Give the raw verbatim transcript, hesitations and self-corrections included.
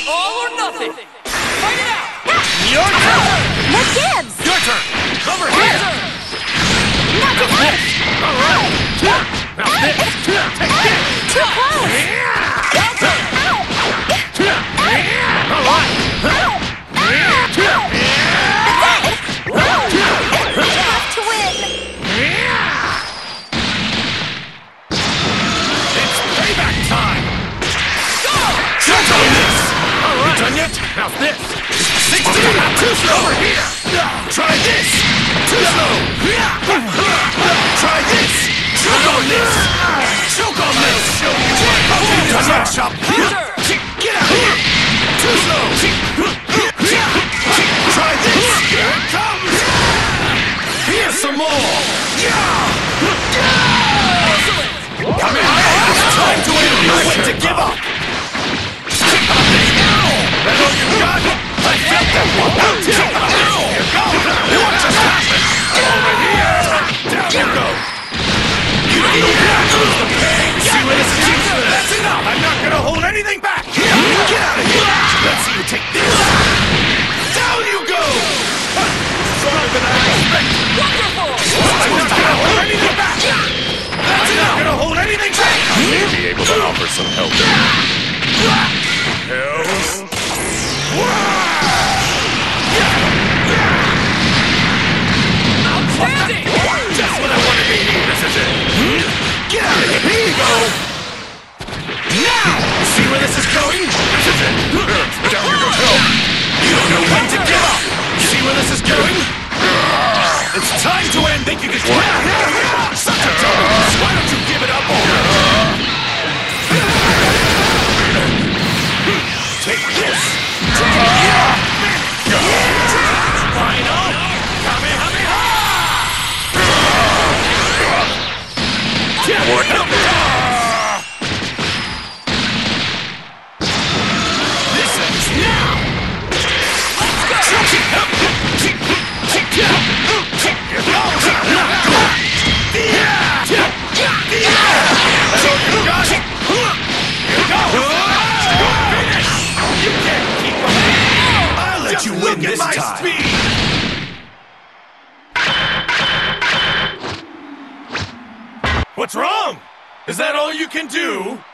All or nothing! Fight it out! Your turn! No gives! Your turn! Over here! Not to this! Alright! Now this! Take this! Too close! Alright! Tough to win! It's payback time! Go! Jump on this! Alright! Done yet? Now this! sixteen! Too slow! Over here! Try this! Too slow! Try this! Choke on this! Choke on this! Show you what! Done yet, Chop? Get out of here! Too slow! Try this! Here it comes! Here's some more! Come in! It's time to end! No way to give up! That's all you got? I felt that one! Here goes! What just happened? Over here! Down you go! You don't know how to lose the pain! See where this is? That's enough! I'm not gonna hold anything back! Get out of here! Let's see you take this! Down you go! Stronger than I expected! Wonderful! I'm not gonna hold anything back! That's I'm not gonna hold anything back! I may be able to offer some help. Hells? Outstanding! Just what I wanted to hear! This is it! Get out of here! Here you go! Now! See where this is going? This is it! Down you go! You don't know when to give up! See where this is going? It's time to end! Think you can... Such a dumbass! Why don't you give it up already? Take this! Take it! Final! Kamehameha! This ends now! Let's I'll let you win this time! What's wrong? Is that all you can do?